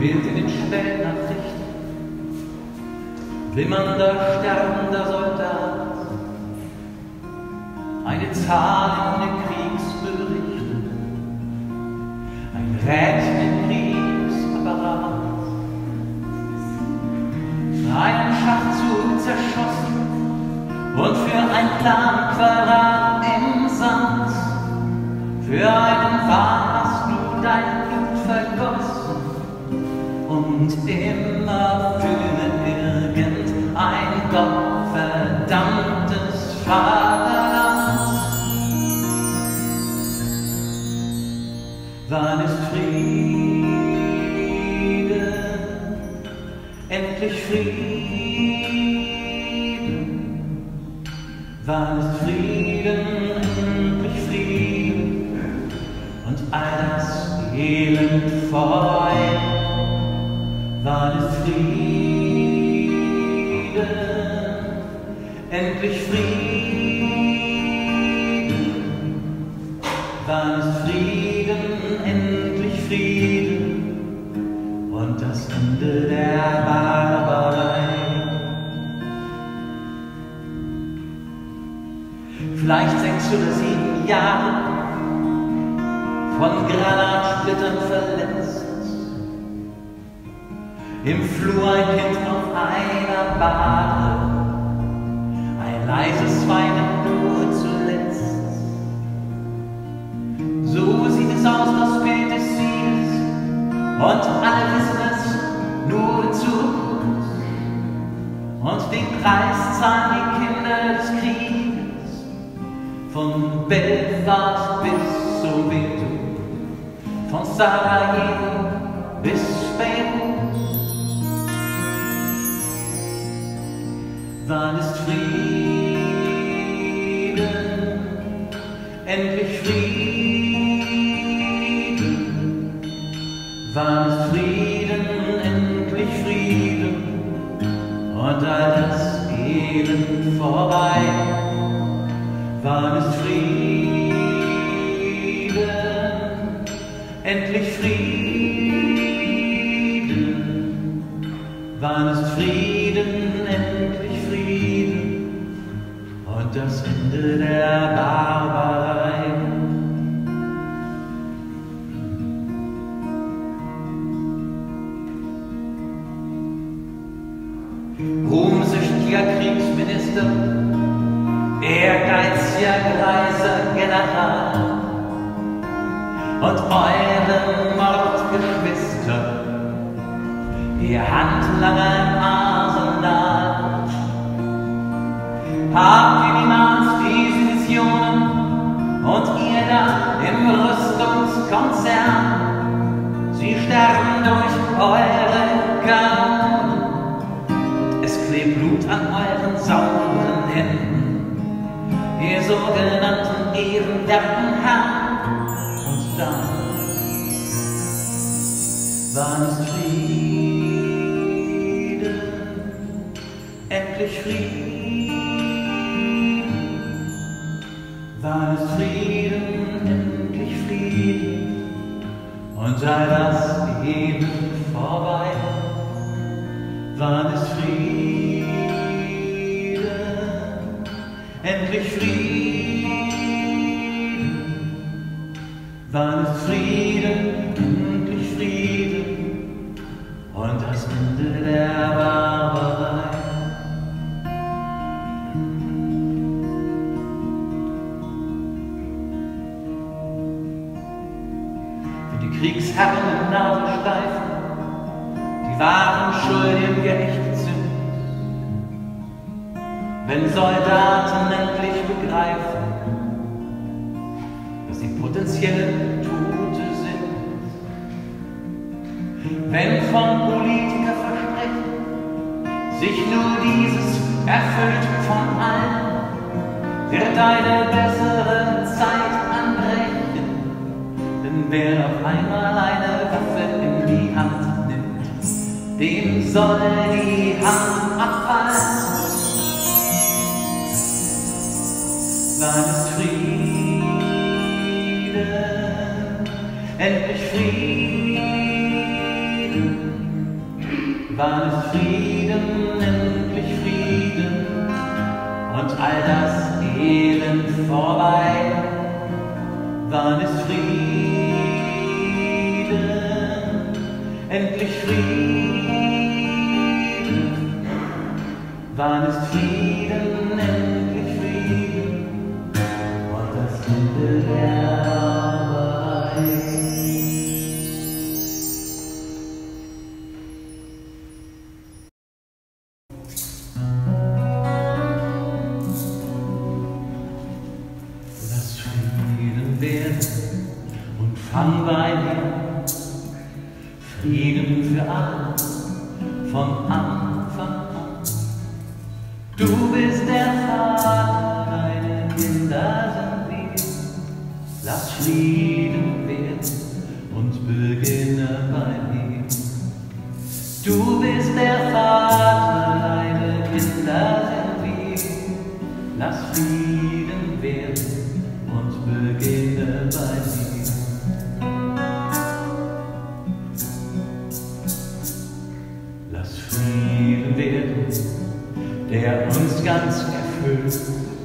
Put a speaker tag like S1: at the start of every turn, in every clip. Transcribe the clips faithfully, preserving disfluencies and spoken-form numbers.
S1: Bild in den Stellnachrichten, wimmernder, sterbender Soldat, eine Zahl in den Kriegsberichten, ein Rädchen im Kriegsapparat, für einen Schachzug zerschossen und für ein Planquadrat im Sand, für einen Wahn hast du dein Blut vergossen und immer für irgendein gottverdammtes Vaterland. Wann ist Frieden, endlich Frieden? Wann ist Frieden, endlich Frieden? Und all das Elend vorbei. Wann ist Frieden, endlich Frieden? Wann ist Frieden, endlich Frieden? Und das Ende der Barbarei. Vielleicht sechs oder sieben Jahre von Granatsplittern verletzt, im Flur ein Kind auf einer Bahre, ein leises Weinen nur zuletzt. So sieht es aus, das Bild des Sieges, und alle wissen es nur zu gut. Und den Preis zahlen die Kinder des Krieges, von Belfast bis Soweto, von Sarajevo bis Beirut. Wann ist Frieden, endlich Frieden? Wann ist Frieden, endlich Frieden? Und all das Elend vorbei. Wann ist Frieden, endlich Frieden? Wann ist Frieden, endlich Frieden? Und das Ende der Barbarei. Ruhmsüchtiger Kriegsminister, ehrgeiziger greiser General und eure Mordgeschwister, ihr Handlanger im Arsenal. Habt ihr niemals diese Visionen und ihr da im Rüstungskonzern? Sie sterben durch eure Kanonen, es klebt Blut an euren sauren Händen, ihr sogenannten ehrenwerten Herren. Und dann, wann ist Frieden, endlich Frieden? Wann ist Frieden, endlich Frieden? Und all das Elend vorbei. Wann ist Frieden, endlich Frieden? Wann ist Frieden, endlich Frieden? Und das Ende der Barbarei. Für die Kriegsherren im Nadelstreifen, die wahren Schuldigen geächtet sind, wenn Soldaten endlich begreifen, dass sie potenzielle Tote sind, wenn von Politikern versprechen, sich nur dieses erfüllt von allen, wird eine bessere Zeit anbrechen, denn wer auf einmal eine Waffe in die Hand nimmt, dem soll die Hand abfallen. Wann ist Frieden, endlich Frieden? wann ist Frieden, endlich Frieden und all das Elend vorbei? Wann ist Frieden, endlich Frieden? Wann ist Frieden, endlich Frieden und das Ende der Arbeit? Lass Frieden werden und fang bei mir Frieden für alle von Anfang an. Du bist der Vater, deine Kinder sind wir. Lass Frieden werden und beginne bei mir. Du bist der Vater, deine Kinder sind wir. Lass Frieden werden und beginne bei mir. Lass Frieden werden, der uns ganz erfüllt,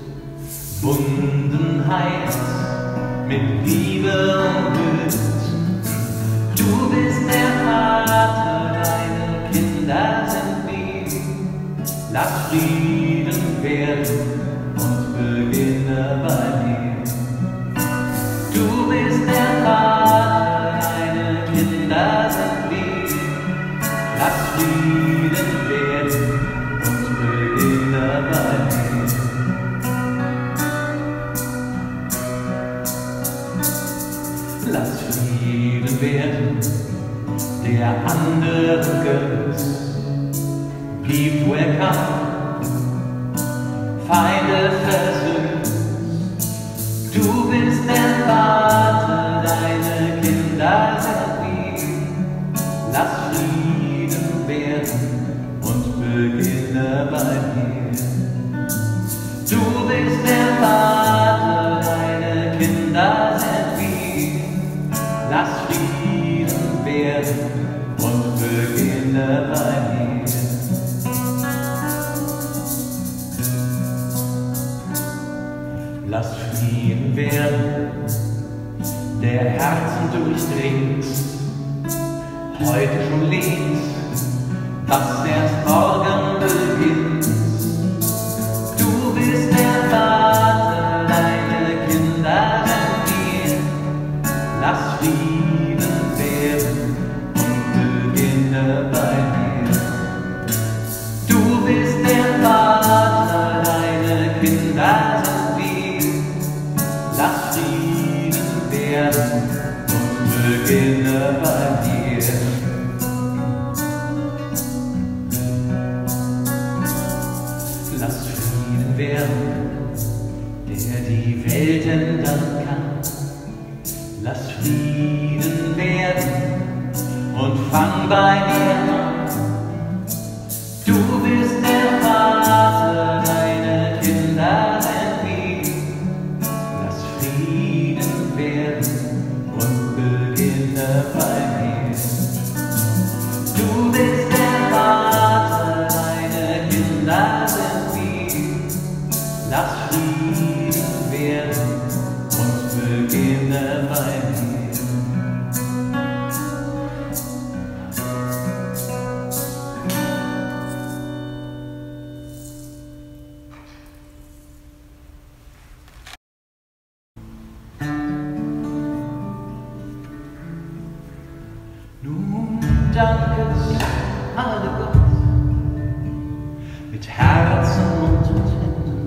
S1: Wunden heilt, mit Liebe umhüllt. Du bist der Vater, deine Kinder sind wir. Lass Frieden werden und beginne bei mir. Du bist der Vater, deine Kinder sind wir. Lass Frieden werden und beginne bei mir. Lass Frieden werden, der andere gönnt. Blieb, wo er kann, Feinde versöhnt. Du bist der Vater, deine Kinder sind wir. Lass Frieden werden und beginne bei mir. Du bist der Vater, deine Kinder sind wir. Lass Frieden werden und beginne bei mir. Lass Frieden werden, der Herzen durchdringt, heute schon lebt, was erst morgen beginnt. Du bist der Vater, deine Kinder sind wir. Lass Frieden werden und beginne bei mir. Du bist der Vater, deine Kinder sind wir. Lass Frieden werden und beginne bei dir. Lass Frieden werden, der die Welt ändern kann. Lass Frieden werden und fang bei mir an. Du bist der Vater, deine Kinder sind wir. Lass Frieden werden und beginne bei mir. Du bist der Vater, deine Kinder sind wir. Lass Frieden werden und beginne bei mir. Nun danket alle Gott mit Herzen und mit Händen,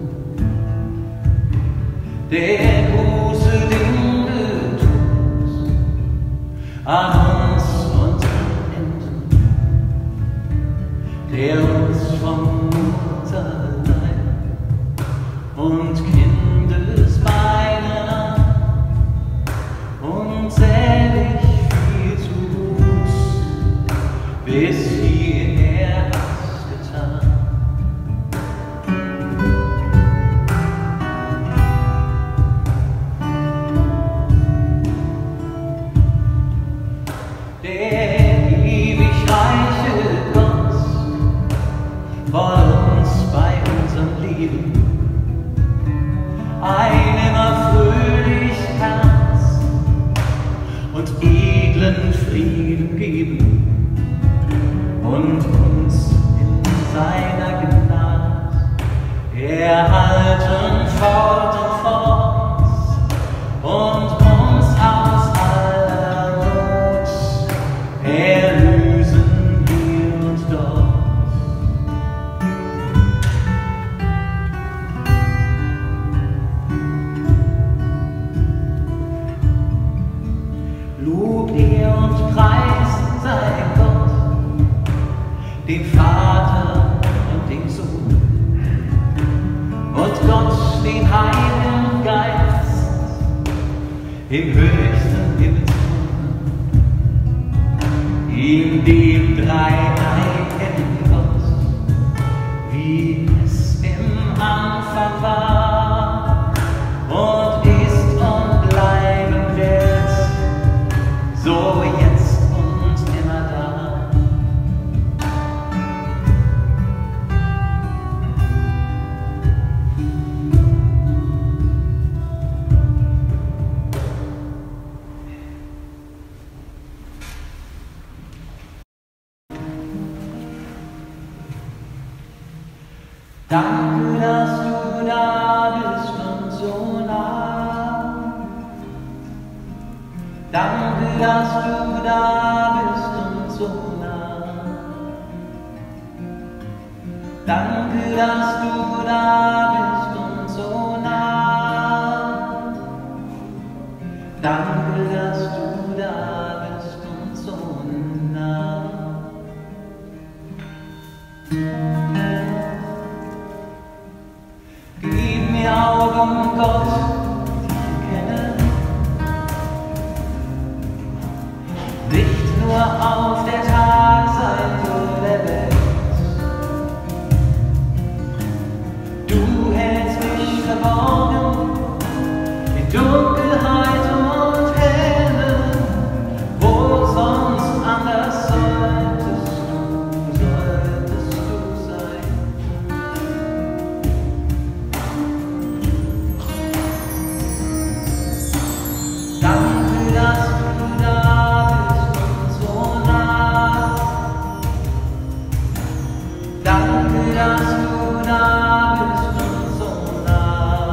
S1: der große Dinge tut an uns und an Enden, der uns vom Mutterleib und Kindesbeinen an und selig viel tut, bis hierher hast getan. Der ewig reiche Gott geben, ein immer fröhlich Herz und edlen Frieden geben und uns in seiner Gnade erhalten fort und fort und uns aus aller Not erlösen hier und dort. Lob, Ehr und Preis sei Gott, den Vater und den Sohn und Gott, den Heiligen Geist, im höchsten Himmelsthron, in dem dreieinigen Gott, wie es im Anfang war und ist und bleiben wird, so jetzt und immer da. Danke, dass du da bist und so nah. Danke, dass du da bist und so nah. Danke, dass du da bist und so nah. Danke, dass du da bist und so nah. Gib mir Augen, Gott, die kennen, nicht nur auf der Tagseite der Welt. Du hältst mich verborgen in Dunkelheit und Helle, wo sonst anders solltest du, solltest du sein. Danke, dass du da bist und so nah. Danke, dass du da bist und so nah.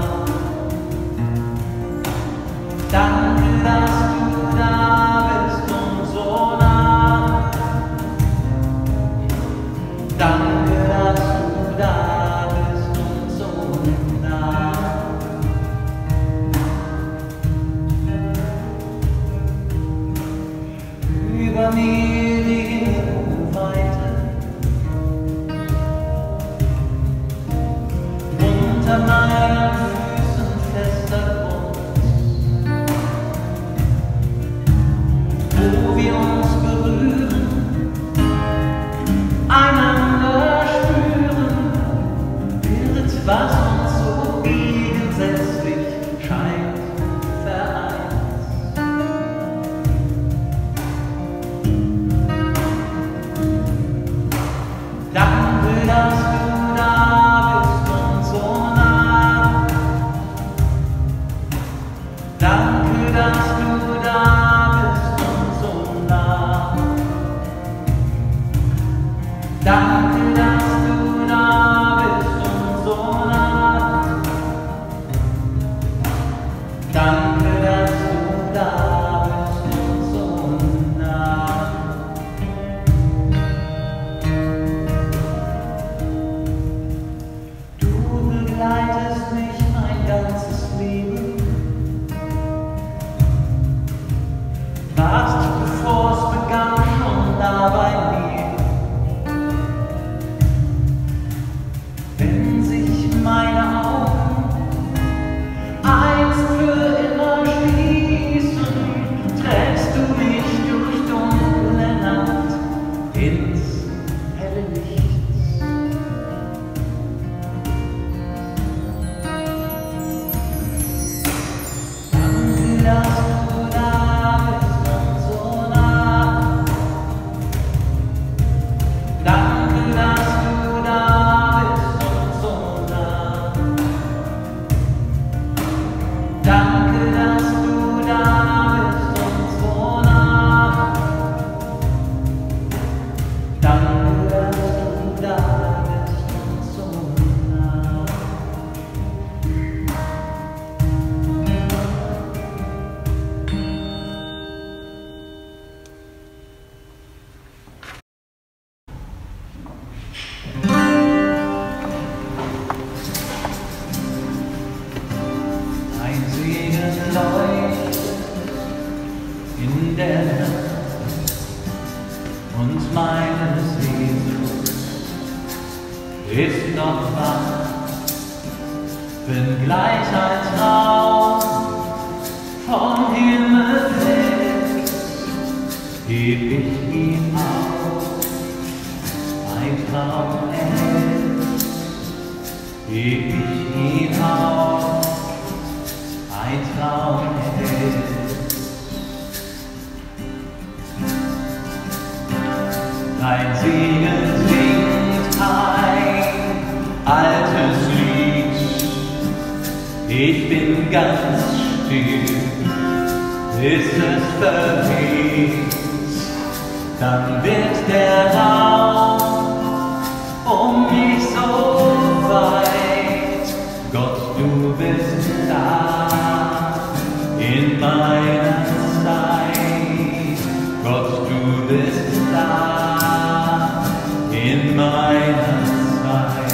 S1: Danke, dass du da bist und so nah. Danke, dass du da bist und so nah. Über mir die Himmelweite, unter meinen Füßen fester Grund, wo wir uns berühren, einander spüren, wird, was uns so gegensätzlich scheint, vereint. und meine Sehnsucht ist noch wach, wenngleich ein Traum vom Himmel fällt, heb ich ihn auf, ein Traum erhält, heb ich ihn auf, ein Traum erhält. Dein Segen singt ein altes Lied, ich bin ganz still, ist es verweht, dann wird der Raum um mich so weit. Gott, du bist da in meiner Zeit, Gott, du bist da in meiner Zeit.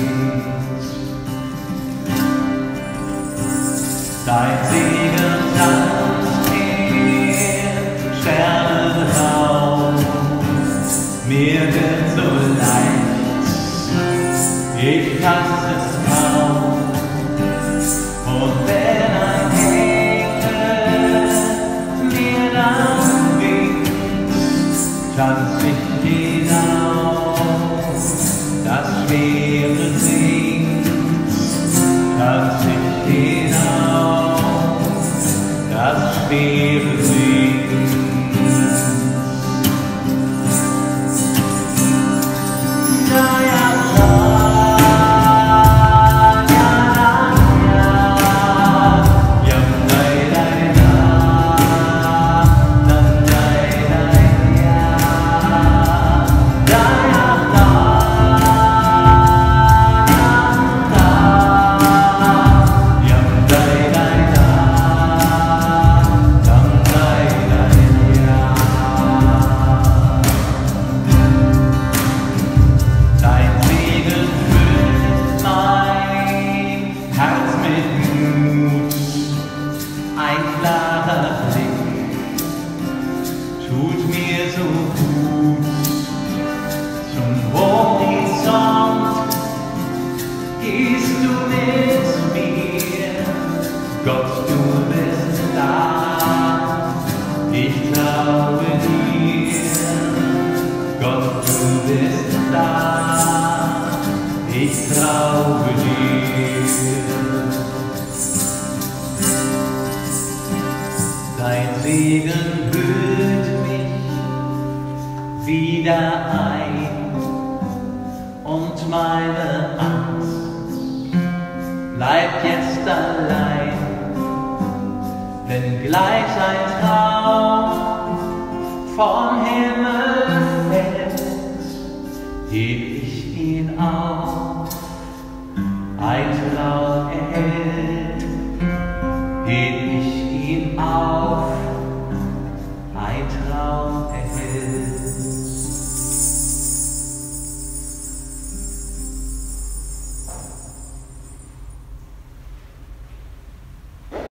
S1: Dein Segen tanzt mir Sternenraum, mir wird so leicht, ich fass es kaum. Und wenn ein Engel mir dann winkt, tanz ich hinauf, das Schwere singt, tanz ich hinauf, das Schwere singt. Ja, ja, tut mir so gut. Zum Horizont gehst du mit mir, Gott, du bist da, ich traue dir, Gott, du bist da, ich traue dir. Dein Segen hüllt mich wieder ein und meine Angst bleibt jetzt allein, wenngleich ein Traum vom Himmel fällt, heb ich ihn auf, ein